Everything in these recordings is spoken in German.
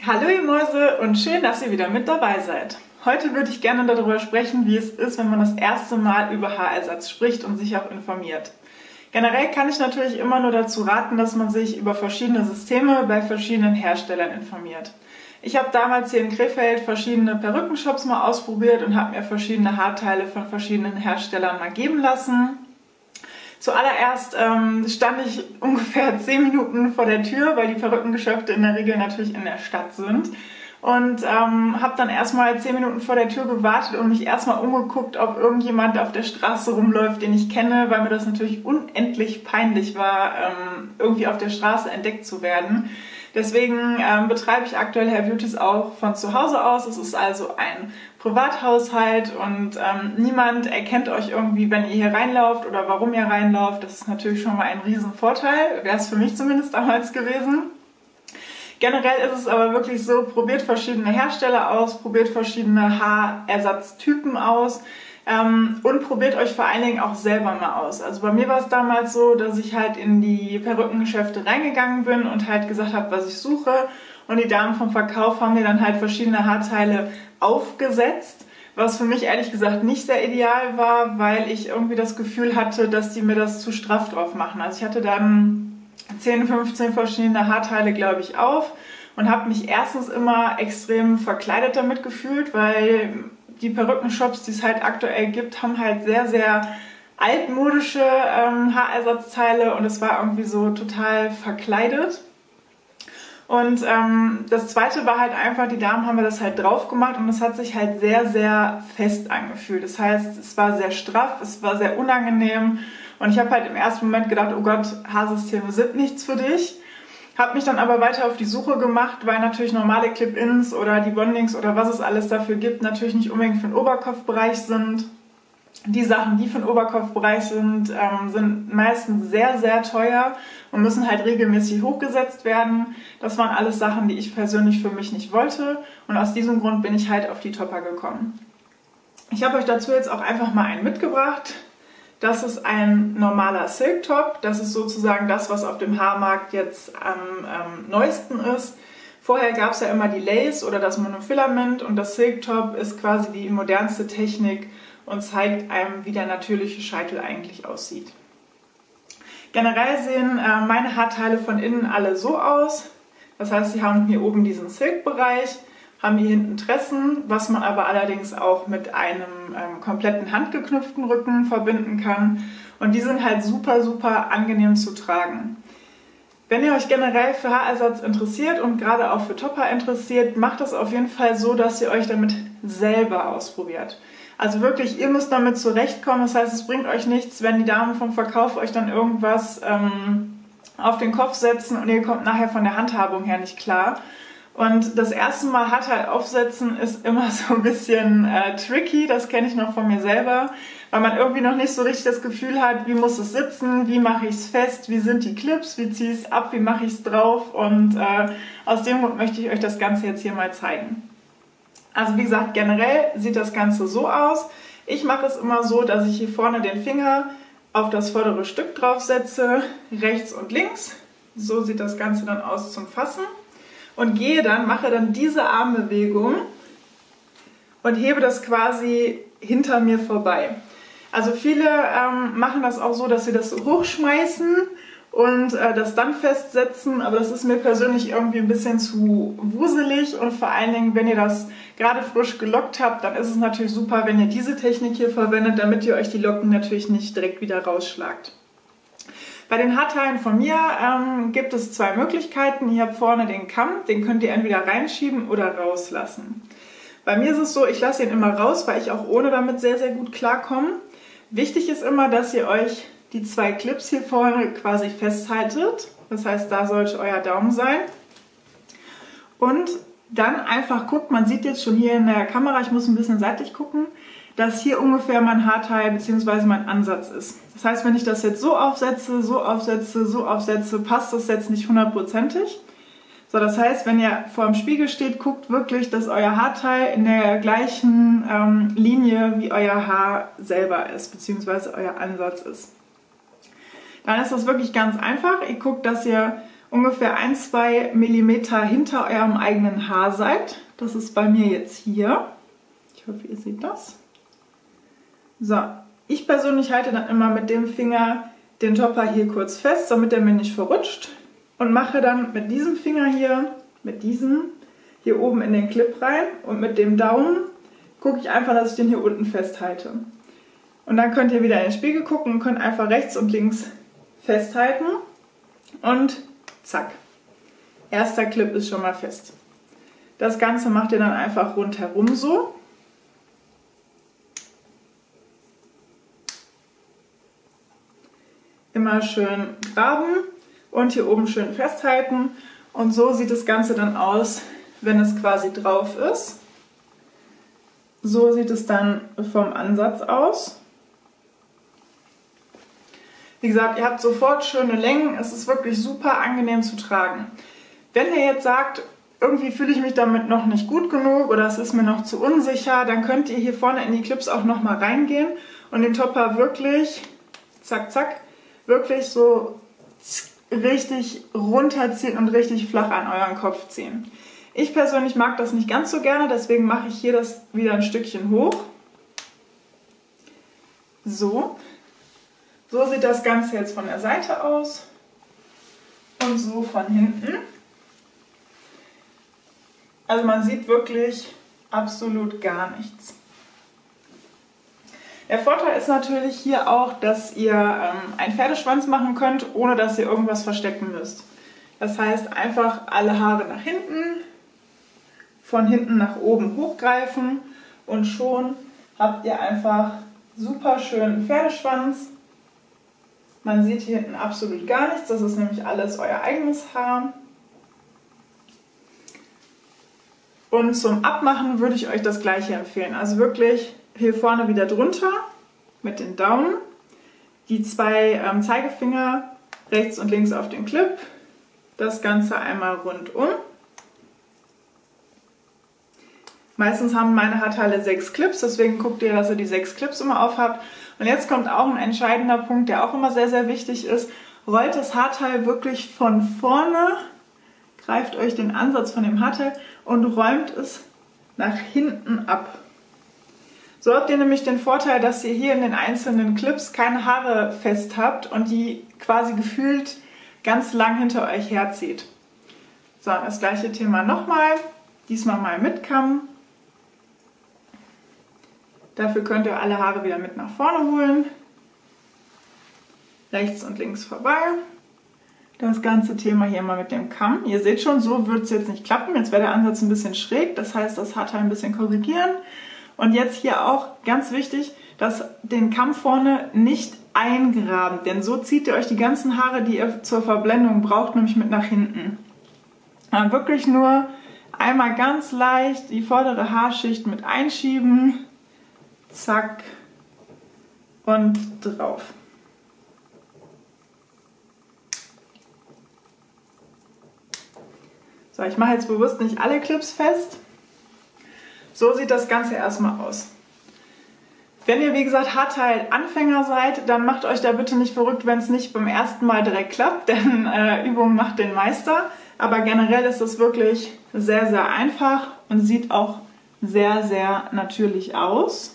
Hallo ihr Mäuse und schön, dass ihr wieder mit dabei seid. Heute würde ich gerne darüber sprechen, wie es ist, wenn man das erste Mal über Haarersatz spricht und sich auch informiert. Generell kann ich natürlich immer nur dazu raten, dass man sich über verschiedene Systeme bei verschiedenen Herstellern informiert. Ich habe damals hier in Krefeld verschiedene Perückenshops mal ausprobiert und habe mir verschiedene Haarteile von verschiedenen Herstellern mal geben lassen. Zuallererst stand ich ungefähr 10 Minuten vor der Tür, weil die Perückengeschäfte in der Regel natürlich in der Stadt sind. Und habe dann erstmal 10 Minuten vor der Tür gewartet und mich erstmal umgeguckt, ob irgendjemand auf der Straße rumläuft, den ich kenne, weil mir das natürlich unendlich peinlich war, irgendwie auf der Straße entdeckt zu werden. Deswegen betreibe ich aktuell Hair Beauties auch von zu Hause aus. Es ist also ein Privathaushalt und niemand erkennt euch irgendwie, wenn ihr hier reinlauft oder warum ihr reinlauft. Das ist natürlich schon mal ein Riesenvorteil, wäre es für mich zumindest damals gewesen. Generell ist es aber wirklich so, probiert verschiedene Hersteller aus, probiert verschiedene Haarersatztypen aus und probiert euch vor allen Dingen auch selber mal aus. Also bei mir war es damals so, dass ich halt in die Perückengeschäfte reingegangen bin und halt gesagt habe, was ich suche. Und die Damen vom Verkauf haben mir dann halt verschiedene Haarteile aufgesetzt, was für mich ehrlich gesagt nicht sehr ideal war, weil ich irgendwie das Gefühl hatte, dass die mir das zu straff drauf machen. Also ich hatte dann 10, 15 verschiedene Haarteile, glaube ich, auf und habe mich erstens immer extrem verkleidet damit gefühlt, weil die Perückenshops, die es halt aktuell gibt, haben halt sehr, sehr altmodische Haarersatzteile und es war irgendwie so total verkleidet. Und das zweite war halt einfach, die Damen haben mir das halt drauf gemacht und es hat sich halt sehr, sehr fest angefühlt. Das heißt, es war sehr straff, es war sehr unangenehm und ich habe halt im ersten Moment gedacht, oh Gott, Haarsysteme sind nichts für dich. Habe mich dann aber weiter auf die Suche gemacht, weil natürlich normale Clip-Ins oder die Bondings oder was es alles dafür gibt, natürlich nicht unbedingt für den Oberkopfbereich sind. Die Sachen, die für den Oberkopfbereich sind, sind meistens sehr, sehr teuer und müssen halt regelmäßig hochgesetzt werden. Das waren alles Sachen, die ich persönlich für mich nicht wollte und aus diesem Grund bin ich halt auf die Topper gekommen. Ich habe euch dazu jetzt auch einfach mal einen mitgebracht. Das ist ein normaler Silk Top. Das ist sozusagen das, was auf dem Haarmarkt jetzt am neuesten ist. Vorher gab es ja immer die Lace oder das Monofilament und das Silk Top ist quasi die modernste Technik und zeigt einem, wie der natürliche Scheitel eigentlich aussieht. Generell sehen meine Haarteile von innen alle so aus. Das heißt, sie haben hier oben diesen Silk-Bereich, haben hier hinten Tressen, was man aber allerdings auch mit einem kompletten handgeknüpften Rücken verbinden kann. Und die sind halt super, super angenehm zu tragen. Wenn ihr euch generell für Haarersatz interessiert und gerade auch für Topper interessiert, macht das auf jeden Fall so, dass ihr euch damit selber ausprobiert. Also wirklich, ihr müsst damit zurechtkommen. Das heißt, es bringt euch nichts, wenn die Damen vom Verkauf euch dann irgendwas auf den Kopf setzen und ihr kommt nachher von der Handhabung her nicht klar. Und das erste Mal Haarteil aufsetzen ist immer so ein bisschen tricky, das kenne ich noch von mir selber, weil man irgendwie noch nicht so richtig das Gefühl hat, wie muss es sitzen, wie mache ich es fest, wie sind die Clips, wie ziehe ich es ab, wie mache ich es drauf und aus dem Grund möchte ich euch das Ganze jetzt hier mal zeigen. Also wie gesagt, generell sieht das Ganze so aus. Ich mache es immer so, dass ich hier vorne den Finger auf das vordere Stück drauf setze, rechts und links. So sieht das Ganze dann aus zum Fassen. Und mache dann diese Armbewegung und hebe das quasi hinter mir vorbei. Also viele machen das auch so, dass sie das so hochschmeißen und das dann festsetzen, aber das ist mir persönlich irgendwie ein bisschen zu wuselig und vor allen Dingen, wenn ihr das gerade frisch gelockt habt, dann ist es natürlich super, wenn ihr diese Technik hier verwendet, damit ihr euch die Locken natürlich nicht direkt wieder rausschlagt. Bei den Haarteilen von mir gibt es zwei Möglichkeiten. Ihr habt vorne den Kamm, den könnt ihr entweder reinschieben oder rauslassen. Bei mir ist es so, ich lasse ihn immer raus, weil ich auch ohne damit sehr, sehr gut klarkomme. Wichtig ist immer, dass ihr euch die zwei Clips hier vorne quasi festhaltet. Das heißt, da sollte euer Daumen sein. Und dann einfach guckt, man sieht jetzt schon hier in der Kamera, ich muss ein bisschen seitlich gucken, dass hier ungefähr mein Haarteil bzw. mein Ansatz ist. Das heißt, wenn ich das jetzt so aufsetze, so aufsetze, so aufsetze, passt das jetzt nicht hundertprozentig. So, das heißt, wenn ihr vor dem Spiegel steht, guckt wirklich, dass euer Haarteil in der gleichen Linie wie euer Haar selber ist, bzw. euer Ansatz ist. Dann ist das wirklich ganz einfach. Ihr guckt, dass ihr ungefähr 1-2 mm hinter eurem eigenen Haar seid. Das ist bei mir jetzt hier. Ich hoffe, ihr seht das. So, ich persönlich halte dann immer mit dem Finger den Topper hier kurz fest, damit er mir nicht verrutscht. Und mache dann mit diesem Finger hier, mit diesem, hier oben in den Clip rein. Und mit dem Daumen gucke ich einfach, dass ich den hier unten festhalte. Und dann könnt ihr wieder in den Spiegel gucken und könnt einfach rechts und links festhalten. Und zack, erster Clip ist schon mal fest. Das Ganze macht ihr dann einfach rundherum so. Immer schön graben und hier oben schön festhalten. Und so sieht das Ganze dann aus, wenn es quasi drauf ist. So sieht es dann vom Ansatz aus. Wie gesagt, ihr habt sofort schöne Längen. Es ist wirklich super angenehm zu tragen. Wenn ihr jetzt sagt, irgendwie fühle ich mich damit noch nicht gut genug oder es ist mir noch zu unsicher, dann könnt ihr hier vorne in die Clips auch nochmal reingehen und den Topper wirklich, zack, zack, wirklich so richtig runterziehen und richtig flach an euren Kopf ziehen. Ich persönlich mag das nicht ganz so gerne, deswegen mache ich hier das wieder ein Stückchen hoch. So. So sieht das Ganze jetzt von der Seite aus und so von hinten. Also man sieht wirklich absolut gar nichts. Der Vorteil ist natürlich hier auch, dass ihr einen Pferdeschwanz machen könnt, ohne dass ihr irgendwas verstecken müsst. Das heißt, einfach alle Haare nach hinten, von hinten nach oben hochgreifen und schon habt ihr einfach super schönen Pferdeschwanz. Man sieht hier hinten absolut gar nichts, das ist nämlich alles euer eigenes Haar. Und zum Abmachen würde ich euch das gleiche empfehlen. Also wirklich hier vorne wieder drunter mit den Daumen, die 2 Zeigefinger rechts und links auf den Clip, das Ganze einmal rundum. Meistens haben meine Haarteile 6 Clips, deswegen guckt ihr, dass ihr die 6 Clips immer auf habt. Und jetzt kommt auch ein entscheidender Punkt, der auch immer sehr, sehr wichtig ist. Rollt das Haarteil wirklich von vorne, greift euch den Ansatz von dem Haarteil und räumt es nach hinten ab. So habt ihr nämlich den Vorteil, dass ihr hier in den einzelnen Clips keine Haare fest habt und die quasi gefühlt ganz lang hinter euch herzieht. So, das gleiche Thema nochmal, diesmal mal mit Kamm. Dafür könnt ihr alle Haare wieder mit nach vorne holen. Rechts und links vorbei. Das ganze Thema hier mal mit dem Kamm. Ihr seht schon, so wird es jetzt nicht klappen. Jetzt wäre der Ansatz ein bisschen schräg. Das heißt, das Haarteil ein bisschen korrigieren. Und jetzt hier auch ganz wichtig, dass den Kamm vorne nicht eingraben. Denn so zieht ihr euch die ganzen Haare, die ihr zur Verblendung braucht, nämlich mit nach hinten. Dann wirklich nur einmal ganz leicht die vordere Haarschicht mit einschieben. Zack und drauf. So, ich mache jetzt bewusst nicht alle Clips fest. So sieht das Ganze erstmal aus. Wenn ihr, wie gesagt, Haarteil-Anfänger seid, dann macht euch da bitte nicht verrückt, wenn es nicht beim ersten Mal direkt klappt, denn Übung macht den Meister. Aber generell ist es wirklich sehr, sehr einfach und sieht auch sehr, sehr natürlich aus.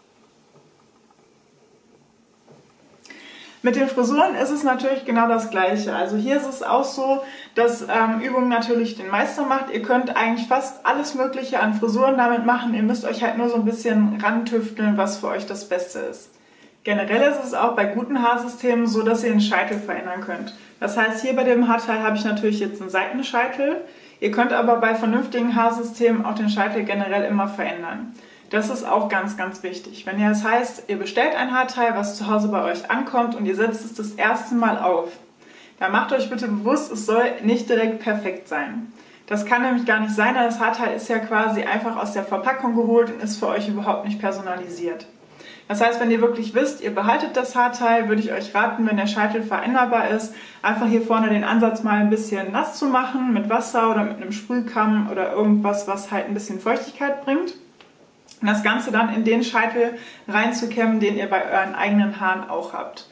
Mit den Frisuren ist es natürlich genau das Gleiche. Also hier ist es auch so, dass Übung natürlich den Meister macht. Ihr könnt eigentlich fast alles Mögliche an Frisuren damit machen. Ihr müsst euch halt nur so ein bisschen rantüfteln, was für euch das Beste ist. Generell ist es auch bei guten Haarsystemen so, dass ihr den Scheitel verändern könnt. Das heißt, hier bei dem Haarteil habe ich natürlich jetzt einen Seitenscheitel. Ihr könnt aber bei vernünftigen Haarsystemen auch den Scheitel generell immer verändern. Das ist auch ganz, ganz wichtig. Wenn ihr das heißt, ihr bestellt ein Haarteil, was zu Hause bei euch ankommt und ihr setzt es das erste Mal auf, dann macht euch bitte bewusst, es soll nicht direkt perfekt sein. Das kann nämlich gar nicht sein, denn das Haarteil ist ja quasi einfach aus der Verpackung geholt und ist für euch überhaupt nicht personalisiert. Das heißt, wenn ihr wirklich wisst, ihr behaltet das Haarteil, würde ich euch raten, wenn der Scheitel veränderbar ist, einfach hier vorne den Ansatz mal ein bisschen nass zu machen mit Wasser oder mit einem Sprühkamm oder irgendwas, was halt ein bisschen Feuchtigkeit bringt. Und das Ganze dann in den Scheitel reinzukämmen, den ihr bei euren eigenen Haaren auch habt.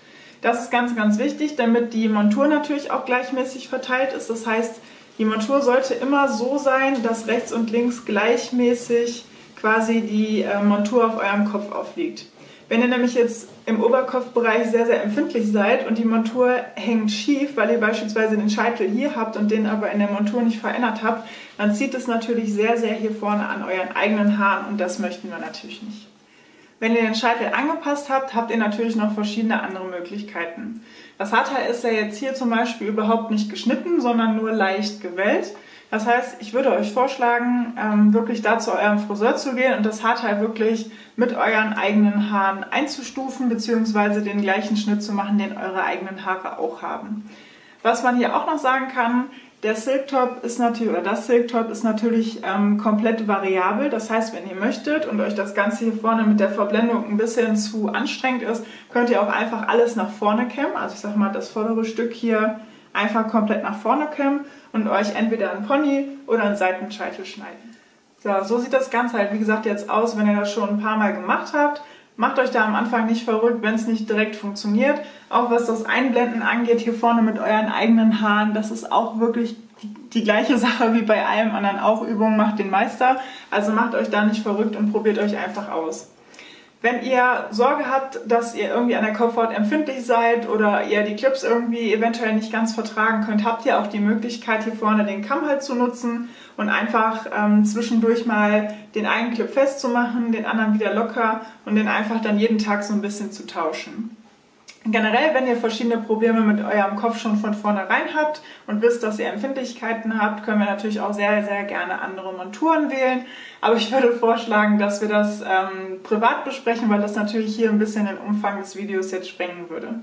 Das ist ganz, ganz wichtig, damit die Montur natürlich auch gleichmäßig verteilt ist. Das heißt, die Montur sollte immer so sein, dass rechts und links gleichmäßig quasi die Montur auf eurem Kopf aufliegt. Wenn ihr nämlich jetzt im Oberkopfbereich sehr, sehr empfindlich seid und die Montur hängt schief, weil ihr beispielsweise den Scheitel hier habt und den aber in der Montur nicht verändert habt, dann zieht es natürlich sehr, sehr hier vorne an euren eigenen Haaren und das möchten wir natürlich nicht. Wenn ihr den Scheitel angepasst habt, habt ihr natürlich noch verschiedene andere Möglichkeiten. Das Haarteil ist ja jetzt hier zum Beispiel überhaupt nicht geschnitten, sondern nur leicht gewellt. Das heißt, ich würde euch vorschlagen, wirklich da zu eurem Friseur zu gehen und das Haarteil wirklich mit euren eigenen Haaren einzustufen bzw. den gleichen Schnitt zu machen, den eure eigenen Haare auch haben. Was man hier auch noch sagen kann, der Silktop ist natürlich, oder das Silktop ist natürlich komplett variabel. Das heißt, wenn ihr möchtet und euch das Ganze hier vorne mit der Verblendung ein bisschen zu anstrengend ist, könnt ihr auch einfach alles nach vorne kämmen. Also ich sag mal, das vordere Stück hier einfach komplett nach vorne kämmen und euch entweder einen Pony oder einen Seitenscheitel schneiden. So sieht das Ganze halt, wie gesagt, jetzt aus, wenn ihr das schon ein paar Mal gemacht habt. Macht euch da am Anfang nicht verrückt, wenn es nicht direkt funktioniert. Auch was das Einblenden angeht, hier vorne mit euren eigenen Haaren, das ist auch wirklich die gleiche Sache wie bei allem anderen auch. Übung macht den Meister. Also macht euch da nicht verrückt und probiert euch einfach aus. Wenn ihr Sorge habt, dass ihr irgendwie an der Kopfhaut empfindlich seid oder ihr die Clips irgendwie eventuell nicht ganz vertragen könnt, habt ihr auch die Möglichkeit, hier vorne den Kamm halt zu nutzen und einfach zwischendurch mal den einen Clip festzumachen, den anderen wieder locker und den einfach dann jeden Tag so ein bisschen zu tauschen. Generell, wenn ihr verschiedene Probleme mit eurem Kopf schon von vornherein habt und wisst, dass ihr Empfindlichkeiten habt, können wir natürlich auch sehr, sehr gerne andere Monturen wählen. Aber ich würde vorschlagen, dass wir das privat besprechen, weil das natürlich hier ein bisschen den Umfang des Videos jetzt sprengen würde.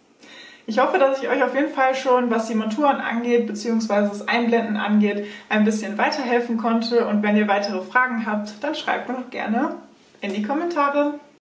Ich hoffe, dass ich euch auf jeden Fall schon, was die Monturen angeht, bzw. das Einblenden angeht, ein bisschen weiterhelfen konnte. Und wenn ihr weitere Fragen habt, dann schreibt mir doch gerne in die Kommentare.